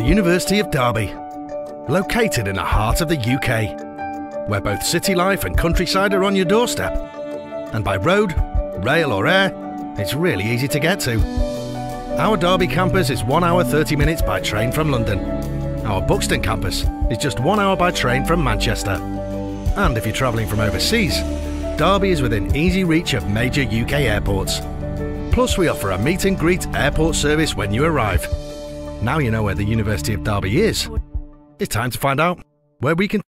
the University of Derby, located in the heart of the UK, where both city life and countryside are on your doorstep. And by road, rail or air, it's really easy to get to. Our Derby campus is 1 hour 30 minutes by train from London. Our Buxton campus is just 1 hour by train from Manchester. And if you're travelling from overseas, Derby is within easy reach of major UK airports. Plus we offer a meet and greet airport service when you arrive. Now you know where the University of Derby is. It's time to find out where we can